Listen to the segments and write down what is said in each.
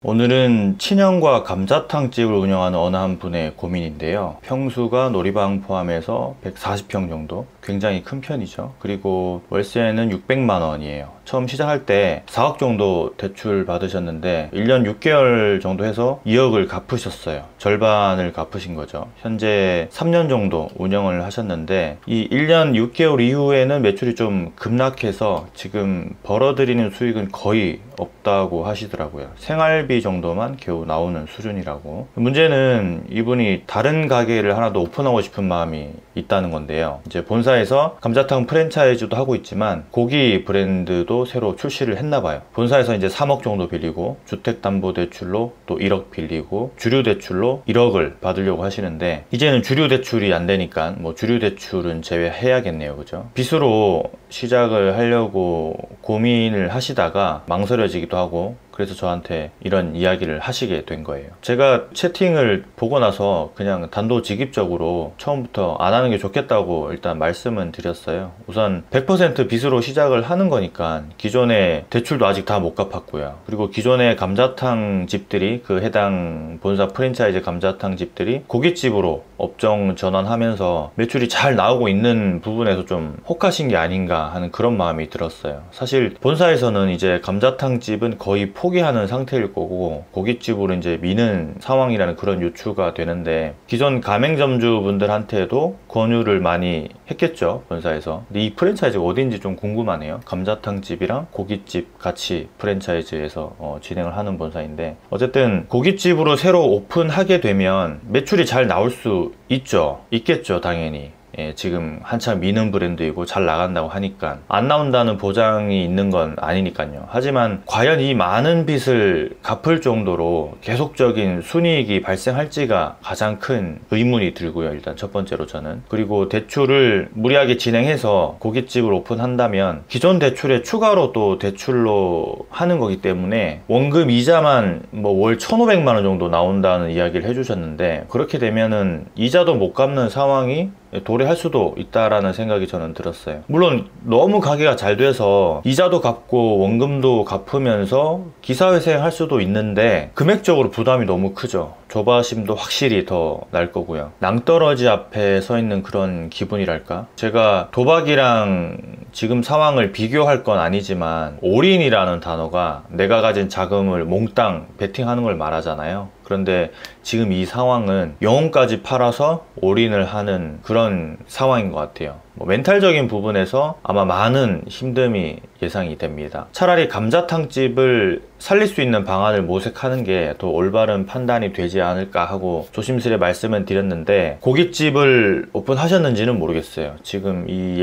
오늘은 친형과 감자탕집을 운영하는 어느 한 분의 고민인데요. 평수가 놀이방 포함해서 140평 정도, 굉장히 큰 편이죠. 그리고 월세는 600만 원이에요. 처음 시작할 때 4억 정도 대출 받으셨는데 1년 6개월 정도 해서 2억을 갚으셨어요. 절반을 갚으신 거죠. 현재 3년 정도 운영을 하셨는데 이 1년 6개월 이후에는 매출이 좀 급락해서 지금 벌어들이는 수익은 거의 없다고 하시더라고요. 생활비 정도만 겨우 나오는 수준이라고. 문제는 이분이 다른 가게를 하나 더 오픈하고 싶은 마음이 있다는 건데요. 이제 본사에서 감자탕 프랜차이즈도 하고 있지만 고기 브랜드도 새로 출시를 했나 봐요. 본사에서 이제 3억 정도 빌리고 주택담보대출로 또 1억 빌리고 주류대출로 1억을 받으려고 하시는데 이제는 주류대출이 안 되니까 뭐 주류대출은 제외해야겠네요. 그죠? 빚으로 시작을 하려고 고민을 하시다가 망설여지기도 하고 그래서 저한테 이런 이야기를 하시게 된 거예요. 제가 채팅을 보고 나서 그냥 단도직입적으로 처음부터 안 하는 게 좋겠다고 일단 말씀은 드렸어요. 우선 100% 빚으로 시작을 하는 거니까 기존의 대출도 아직 다 못 갚았고요. 그리고 기존의 감자탕 집들이 그 해당 본사 프랜차이즈 감자탕 집들이 고깃집으로 업종 전환하면서 매출이 잘 나오고 있는 부분에서 좀 혹하신 게 아닌가 하는 그런 마음이 들었어요. 사실 본사에서는 이제 감자탕 집은 거의 포기하는 상태일 거고 고깃집으로 이제 미는 상황이라는 그런 유추가 되는데 기존 가맹점주 분들한테도 권유를 많이 했겠죠, 본사에서. 근데 이 프랜차이즈가 어딘지 좀 궁금하네요. 감자탕 집이랑 고깃집 같이 프랜차이즈에서 진행을 하는 본사인데 어쨌든 고깃집으로 새로 오픈하게 되면 매출이 잘 나올 수 있겠죠, 당연히. 예, 지금 한참 미는 브랜드이고 잘 나간다고 하니까 안 나온다는 보장이 있는 건 아니니까요. 하지만 과연 이 많은 빚을 갚을 정도로 계속적인 순이익이 발생할지가 가장 큰 의문이 들고요. 일단 첫 번째로 저는. 그리고 대출을 무리하게 진행해서 고깃집을 오픈한다면 기존 대출에 추가로 또 대출로 하는 거기 때문에 원금 이자만 뭐 월 1,500만 원 정도 나온다는 이야기를 해주셨는데 그렇게 되면은 이자도 못 갚는 상황이 도래할 수도 있다라는 생각이 저는 들었어요. 물론 너무 가게가 잘 돼서 이자도 갚고 원금도 갚으면서 기사회생 할 수도 있는데 금액적으로 부담이 너무 크죠. 조바심도 확실히 더 날 거고요. 낭떠러지 앞에 서 있는 그런 기분이랄까? 제가 도박이랑 지금 상황을 비교할 건 아니지만 올인이라는 단어가 내가 가진 자금을 몽땅 베팅하는 걸 말하잖아요. 그런데 지금 이 상황은 영혼까지 팔아서 올인을 하는 그런 상황인 것 같아요. 뭐 멘탈적인 부분에서 아마 많은 힘듦이 예상이 됩니다. 차라리 감자탕집을 살릴 수 있는 방안을 모색하는 게 더 올바른 판단이 되지 않을까 하고 조심스레 말씀은 드렸는데 고깃집을 오픈하셨는지는 모르겠어요. 지금 이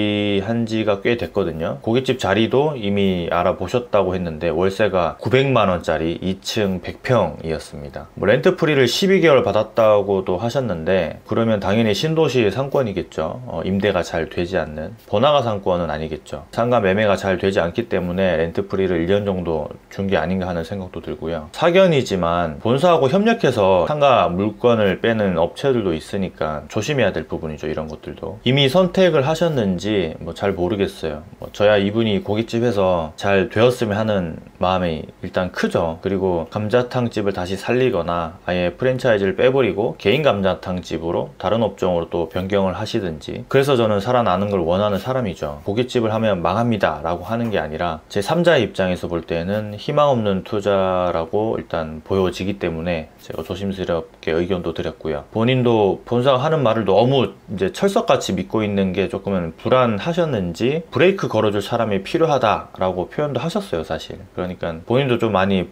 얘기한 지가 꽤 됐거든요. 고깃집 자리도 이미 알아보셨다고 했는데 월세가 900만 원짜리 2층 100평이었습니다. 뭐 렌트 프리를 12개월 받았다고도 하셨는데 그러면 당연히 신도시 상권이겠죠. 임대가 잘 되지 않는 번화가 상권은 아니겠죠. 상가 매매가 잘 되지 않기 때문에 렌트 프리를 1년 정도 준 게 아닌가 하는 생각도 들고요. 사견이지만 본사하고 협력해서 상가 물건을 빼는 업체들도 있으니까 조심해야 될 부분이죠. 이런 것들도 이미 선택을 하셨는지 뭐 잘 모르겠어요. 저야 이분이 고깃집에서 잘 되었으면 하는 마음이 일단 크죠. 그리고 감자탕집을 다시 살리거나 아예 프랜차이즈를 빼버리고 개인 감자탕집으로 다른 업종으로 또 변경을 하시든지 그래서 저는 살아나는 걸 원하는 사람이죠. 고깃집을 하면 망합니다 라고 하는 게 아니라 제 3자의 입장에서 볼 때는 희망 없는 투자라고 일단 보여지기 때문에 제가 조심스럽게 의견도 드렸고요. 본인도 본사가 하는 말을 너무 이제 철석같이 믿고 있는 게 조금은 불안하셨는지 브레이크 걸어줄 사람이 필요하다라고 표현도 하셨어요, 사실. 그러니까 본인도 좀 많이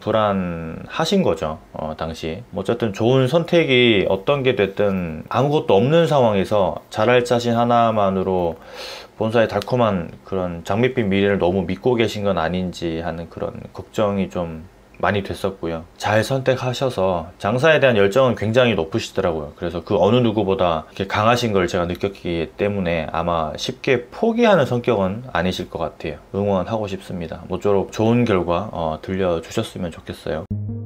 불안하신 거죠, 당시. 어쨌든 좋은 선택이 어떤 게 됐든 아무것도 없는 상황에서 잘할 자신 하나만으로 본사의 달콤한 그런 장밋빛 미래를 너무 믿고 계신 건 아닌지 하는 그런 걱정이 좀 많이 됐었고요. 잘 선택하셔서 장사에 대한 열정은 굉장히 높으시더라고요. 그래서 그 어느 누구보다 이렇게 강하신 걸 제가 느꼈기 때문에 아마 쉽게 포기하는 성격은 아니실 것 같아요. 응원하고 싶습니다. 모쪼록 좋은 결과 들려주셨으면 좋겠어요.